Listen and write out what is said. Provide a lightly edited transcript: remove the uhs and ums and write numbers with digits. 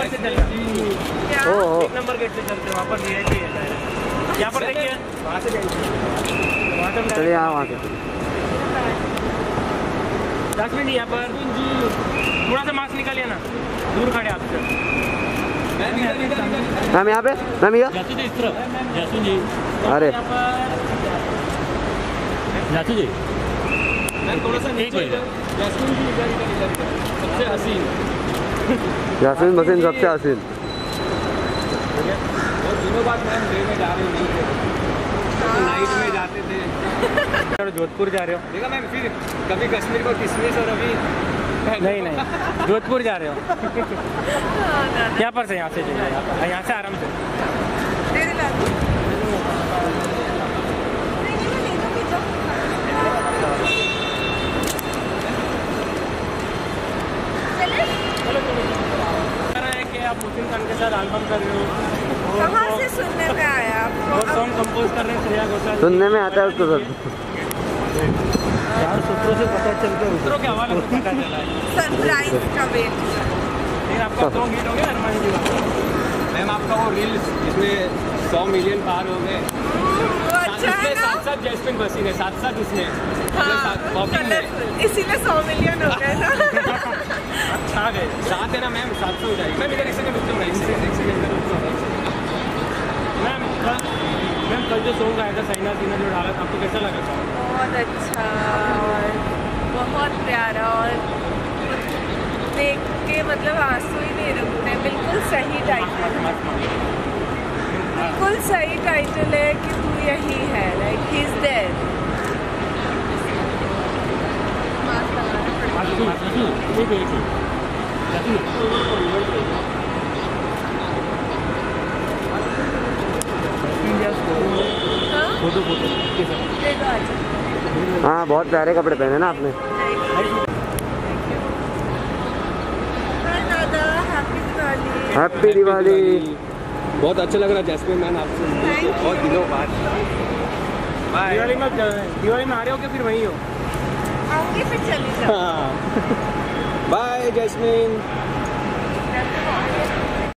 से चल रहा है, एक नंबर गेट से चलते हैं, वहाँ पर VIP है। यहाँ पर देखिए, वहाँ से चलिए वहाँ से। 10 मिनट यहाँ पर, थोड़ा सा मास्क निकालिए ना, दूर खड़े आपसे। मैम यहाँ पे, मैम इधर। इस तरफ, जासू जी। अरे जासू जी, मैम थोड़ा सा नीचे इधर। जासमीन जी इधर सबसे हसीन। जासमीन बसीन सबसे हसीन। बहुत दिनों बाद मैम डे में जा रहे नहीं थे, नाइट में जाते थे। जोधपुर जा रहे हो? देखा मैम, फिर कभी कश्मीर को किशमिश और अभी नहीं जोधपुर जा रहे हो। यहाँ पर से, यहाँ से यहाँ से आराम से। आप मुस्लिम खान के साथ एल्बम कर रहे हो, कहाँ से सुनने में आया आपको? वो सॉन्ग कंपोज कर रहे हैं श्रेया घोषाल। सुनने में आता है उसको सब। यार सूत्रों से पता चलता है, सूत्रों के हवाले से पता चला है। सरप्राइज का वेट। लेकिन आपका सॉन्ग हिट हो गया अरमान जी? मैम आपका वो रील्स इसमें 100 मिलियन पार हो गए। साथ साथ जैस्मिन बसी ने, साथ साथ इसमें इसीलिए 100 मिलियन हो गए ना। अच्छा गए साथ है ना मैम, 700 हो जाएगी। मैम इधर एक सेकंड रुकता हूँ, मैम कल जो सॉन्ग आया था साइना सीना जो डाला था, आपको कैसा लगा था? बहुत अच्छा और बहुत प्यारा, और देख के मतलब आंसू ही नहीं रुकते। बिल्कुल सही टाइटल, बिल्कुल सही टाइटल है कि तू यही है, लाइक ही इज देयर। हाँ बहुत प्यारे कपड़े पहने ना आपने। हैप्पी दिवाली। बहुत अच्छा लग रहा है जैस्मिन मैम आपसे बहुत दिनों बाद। दिवाली में आ रहे हो कि फिर वहीं हो? आऊंगी फिर चली जाऊँ। Bye jasmine.